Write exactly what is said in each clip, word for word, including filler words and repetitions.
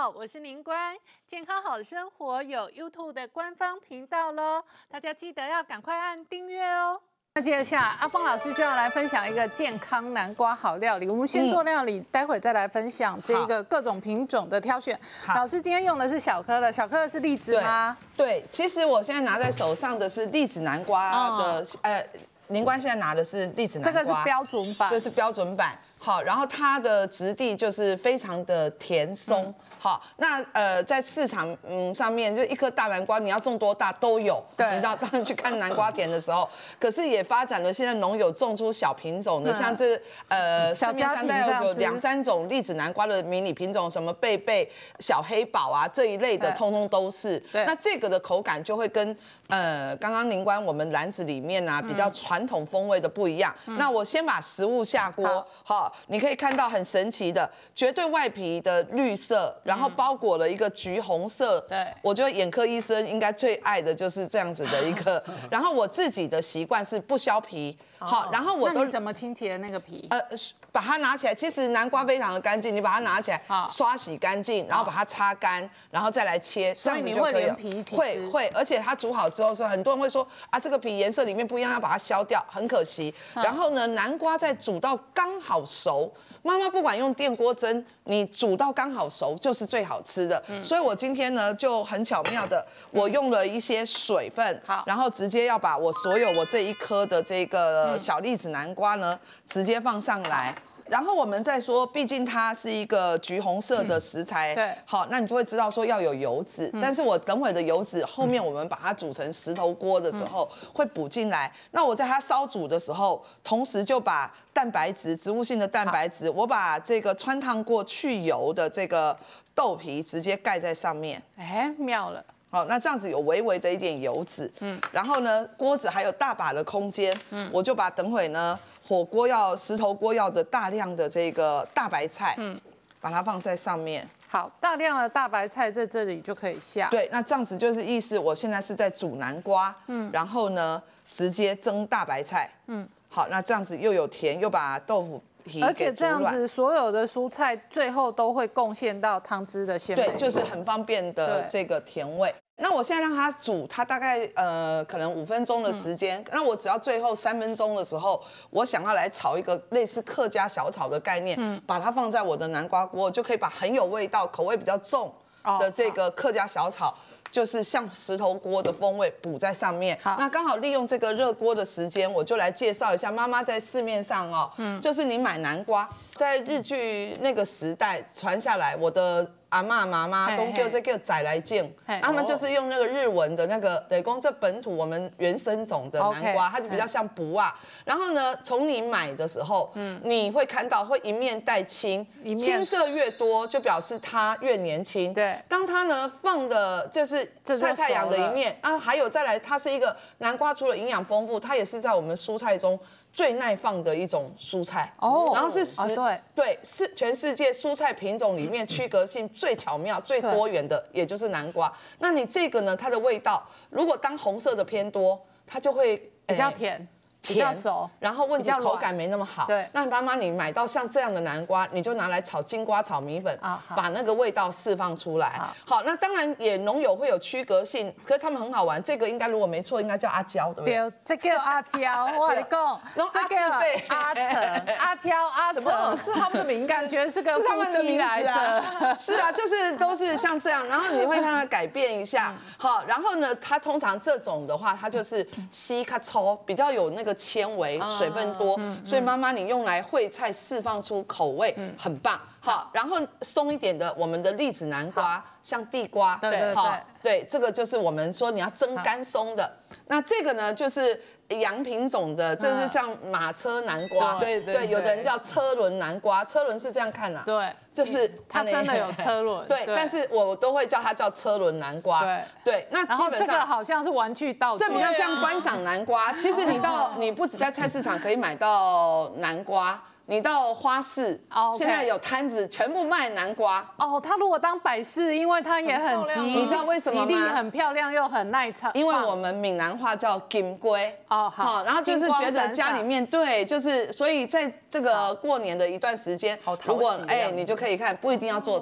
好，我是林官，健康好生活有 YouTube 的官方频道喽，大家记得要赶快按订阅哦。那接下来阿峰老师就要来分享一个健康南瓜好料理，我们先做料理，嗯、待会再来分享这个各种品种的挑选。老师今天用的是小颗的，小颗的是栗子吗？ 对，对其实我现在拿在手上的是栗子南瓜的，哦、呃，林官现在拿的是栗子南瓜， 这个是标准版， 这是标准版。好，然后它的质地就是非常的甜松。嗯好，那呃，在市场嗯上面，就一颗大南瓜，你要种多大都有。对，你知道，当然去看南瓜田的时候，可是也发展了现在农友种出小品种的，像这呃市面上大概有两三种栗子南瓜的迷你品种，什么贝贝、小黑宝啊这一类的，通通都是。那这个的口感就会跟呃刚刚林官我们篮子里面啊比较传统风味的不一样。那我先把食物下锅，好，你可以看到很神奇的，绝对外皮的绿色。然后包裹了一个橘红色，对，我觉得眼科医生应该最爱的就是这样子的一个。然后我自己的习惯是不削皮，好，然后我都怎么清洁那个皮？ 呃，把它拿起来，其实南瓜非常的干净，你把它拿起来，刷洗干净，然后把它擦干，然后再来切，这样子就可以了。会会，而且它煮好之后是很多人会说啊，这个皮颜色里面不一样，要把它削掉，很可惜。然后呢，南瓜在煮到刚好熟。妈妈不管用电锅蒸，你煮到刚好熟就是最好吃的。嗯、所以我今天呢就很巧妙的，我用了一些水分，好，然后直接要把我所有我这一颗的这个小栗子南瓜呢，直接放上来。然后我们再说，毕竟它是一个橘红色的食材，嗯、对，好，那你就会知道说要有油脂。嗯、但是我等会的油脂后面我们把它煮成石头锅的时候、嗯、会补进来。那我在它烧煮的时候，同时就把蛋白质、植物性的蛋白质，我把这个穿烫过去油的这个豆皮直接盖在上面。 哎，妙了。 好，那这样子有微微的一点油脂，嗯，然后呢，锅子还有大把的空间，嗯，我就把等会呢。火锅要石头锅要的大量的这个大白菜，嗯，把它放在上面。 好，大量的大白菜在这里就可以下。 对，那这样子就是意思，我现在是在煮南瓜，嗯，然后呢直接蒸大白菜，嗯，好，那这样子又有甜，又把豆腐皮给煮软。 而且这样子，所有的蔬菜最后都会贡献到汤汁的鲜美。 对，就是很方便的这个甜味。那我现在让它煮，它大概呃可能五分钟的时间。嗯、那我只要最后三分钟的时候，我想要来炒一个类似客家小炒的概念，嗯、把它放在我的南瓜锅，就可以把很有味道、口味比较重的这个客家小炒。哦就是像石头锅的风味补在上面，那刚好利用这个热锅的时间，我就来介绍一下妈妈在市面上哦，嗯，就是你买南瓜，在日据那个时代传下来，我的阿嬷妈妈都叫这个宰来见，他们就是用那个日文的那个等于说这本土我们原生种的南瓜，它就比较像卜啊。然后呢，从你买的时候，嗯，你会看到会一面带青，青色越多就表示它越年轻。对，当它呢放的就是晒太阳的一面啊，还有再来，它是一个南瓜，除了营养丰富，它也是在我们蔬菜中最耐放的一种蔬菜哦，然后是十、啊、对对是全世界蔬菜品种里面区隔性最巧妙、最多元的，也就是南瓜。那你这个呢，它的味道如果当红色的偏多，它就会比较甜。比较熟， 然后问题口感没那么好。对，那妈妈你买到像这样的南瓜，你就拿来炒金瓜、炒米粉，啊、把那个味道释放出来。好，那当然也农友会有区隔性，可是他们很好玩。这个应该如果没错，应该叫阿娇，对不对？ 对，这叫阿娇，我跟你讲，这叫阿成、阿娇、阿成， 是他们的名字， 感觉是个夫妻来着。 是啊，就是都是像这样，然后你会看它改变一下。好，然后呢，它通常这种的话，它就是稀卡抽，比较有那个。纤维水分多，嗯、所以妈妈你用来烩菜释放出口味，嗯、很棒。好，然后松一点的，我们的栗子南瓜，像地瓜， 对对对， 对，这个就是我们说你要蒸干松的。那这个呢，就是洋品种的，这是像马车南瓜，对对对，有的人叫车轮南瓜，车轮是这样看呐， 对， 就是它真的有车轮， 对，但是我都会叫它叫车轮南瓜，对对。那基本上这个好像是玩具道具， 这比较像观赏南瓜。其实你到你不止在菜市场可以买到南瓜。你到花市， oh, okay. 现在有摊子全部卖南瓜。 哦， oh, 它如果当摆饰，因为它也很吉， 你知道为什么吗？ 吉利很漂亮又很耐炒。 因为我们闽南话叫金龟哦，好，然后就是觉得家里面对，就是所以在这个过年的一段时间，如果哎，你就可以看，不一定要做菜。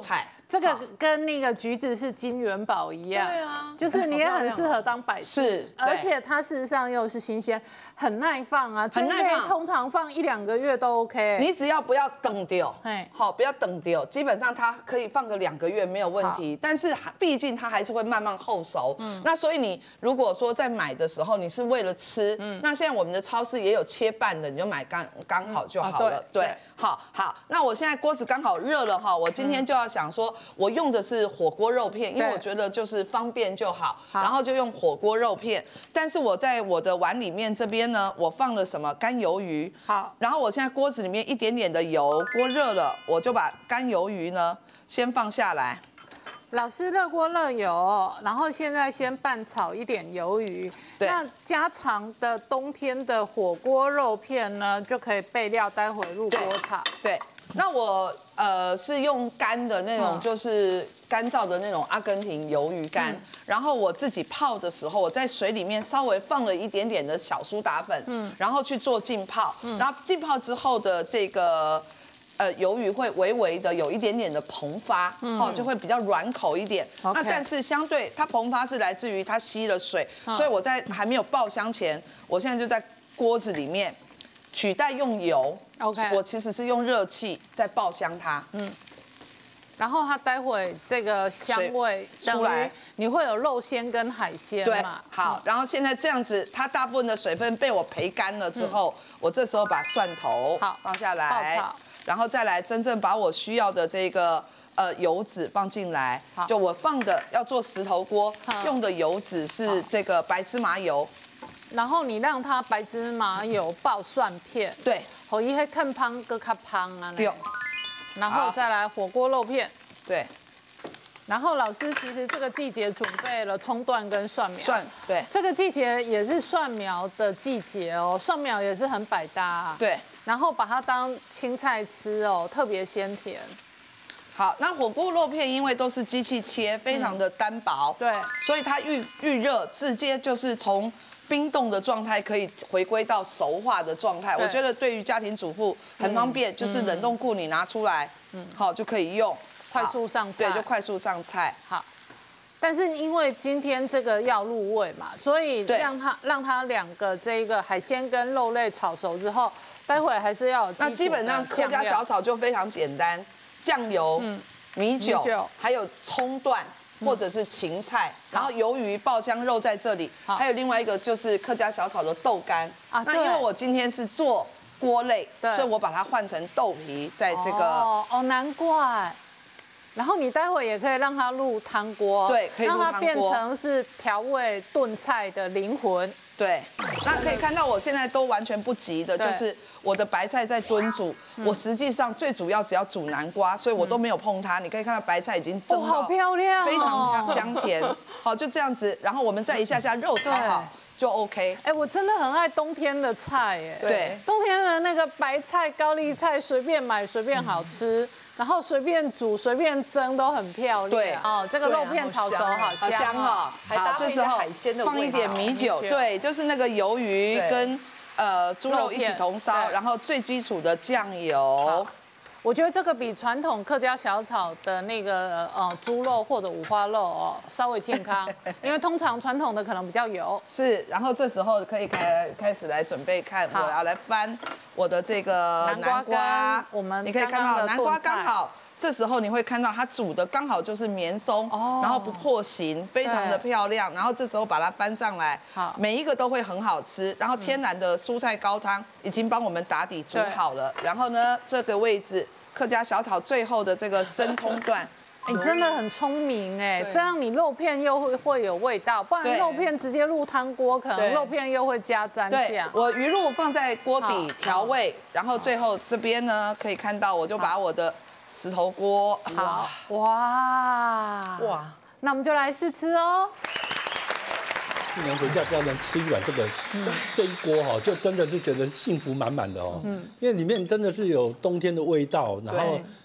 这个跟那个橘子是金元宝一样， 对啊， 就是你也很适合当摆饰， 是， 而且它事实上又是新鲜，很耐放啊， 很耐放， 通常放一两个月都 OK。 你只要不要等丢， 哎， 好，不要等丢，基本上它可以放个两个月没有问题，但是毕竟它还是会慢慢后熟，嗯，那所以你如果说在买的时候你是为了吃，嗯，那现在我们的超市也有切半的，你就买刚刚好就好了，对，好好，那我现在锅子刚好热了哈，我今天就要想说，我用的是火锅肉片，因为我觉得就是方便就好，然后就用火锅肉片。但是我在我的碗里面这边呢，我放了什么干鱿鱼， 好， 然后我现在锅子里面一点点的油，锅热了，我就把干鱿鱼呢先放下来。 老师热锅热油，然后现在先拌炒一点鱿鱼。那家常的冬天的火锅肉片呢，就可以备料，待会入锅炒。 对。那我呃是用干的那种，就是干燥的那种阿根廷鱿鱼干，嗯、然后我自己泡的时候，我在水里面稍微放了一点点的小苏打粉，嗯，然后去做浸泡，嗯、然后浸泡之后的这个呃鱿鱼会微微的有一点点的膨发，嗯、哦，就会比较软口一点。Okay. 那但是相对它膨发是来自于它吸了水，嗯、所以我在还没有爆香前，我现在就在锅子里面。取代用油 ，OK， 我其实是用热气在爆香它，嗯， 然后它待会这个香味出来，你会有肉鲜跟海鲜嘛？ 好，然后现在这样子，它大部分的水分被我焙干了之后，嗯、我这时候把蒜头放下来，然后再来真正把我需要的这个呃油脂放进来，就我放的要做石头锅用的油脂是这个白芝麻油。 然后你让它白芝麻油爆蒜片， 对， 好一些看胖个较胖啊，对，然后再来火锅肉片， 对， 然后老师其实这个季节准备了葱段跟蒜苗， 蒜，对， 这个季节也是蒜苗的季节哦，蒜苗也是很百搭啊， 对， 然后把它当青菜吃哦，特别鲜甜。 好，那火锅肉片因为都是机器切，非常的单薄， 对， 所以它预预热直接就是从冰冻的状态可以回归到熟化的状态，我觉得对于家庭主妇很方便，嗯、就是冷冻库你拿出来，嗯，好就可以用， 快速上菜， 对，就快速上菜。 好，但是因为今天这个要入味嘛，所以让它让它两个这个海鲜跟肉类炒熟之后，待会还是要有那基本上客家小炒就非常简单，酱油、嗯、米酒，米酒还有葱段。或者是芹菜，然后鱿鱼爆香肉在这里，还有另外一个就是客家小炒的豆干啊。那因为我今天是做锅类，所以我把它换成豆皮，在这个哦哦难怪。然后你待会也可以让它入汤锅， 对，可以入汤锅， 让它变成是调味炖菜的灵魂。 对，那可以看到我现在都完全不急的，就是我的白菜在炖煮。嗯、我实际上最主要只要煮南瓜，所以我都没有碰它。你可以看到白菜已经蒸到好漂亮， 非常香甜。好，就这样子，然后我们再一下下肉炒好就 OK。 哎，我真的很爱冬天的菜，哎， 对， 冬天的那个白菜、高丽菜随便买随便好吃。嗯然后随便煮、随便蒸都很漂亮。对哦，这个肉片炒熟好香哈。好，这时候放一点米酒，对，就是那个鱿鱼跟呃猪肉一起同烧，然后最基础的酱油。 我觉得这个比传统客家小炒的那个呃猪肉或者五花肉哦稍微健康，因为通常传统的可能比较油。 是，然后这时候可以开开始来准备看，我要来翻我的这个南瓜， 我们你可以看到南瓜刚好，这时候你会看到它煮的刚好就是绵松，哦、然后不破形，非常的漂亮。然后这时候把它翻上来，好，每一个都会很好吃。然后天然的蔬菜高汤已经帮我们打底煮好了。然后呢，这个位置客家小炒最后的这个生葱段。 你真的很聪明哎，这样你肉片又会会有味道，不然肉片直接入汤锅，可能肉片又会加蘸酱。 我鱼露放在锅底调味，然后最后这边呢可以看到，我就把我的石头锅， 好哇哇，那我们就来试吃哦。 今年回家只要能吃一碗这个，嗯、这一锅哈，就真的是觉得幸福满满的哦。嗯，因为里面真的是有冬天的味道，然后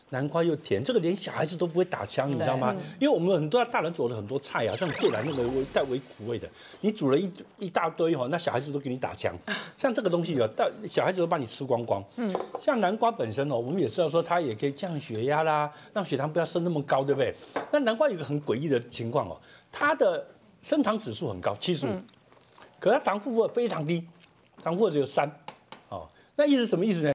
南瓜又甜，这个连小孩子都不会打枪，你知道吗？因为我们很多大人做了很多菜啊，像芥兰那个带微苦味的，你煮了一一大堆哈，那小孩子都给你打枪。像这个东西有，但小孩子都把你吃光光。嗯，像南瓜本身哦，我们也知道说它也可以降血压啦，让血糖不要升那么高，对不对？那南瓜有一个很诡异的情况哦，它的升糖指数很高，七十五，可它糖负荷非常低，糖负荷只有三。哦，那意思什么意思呢？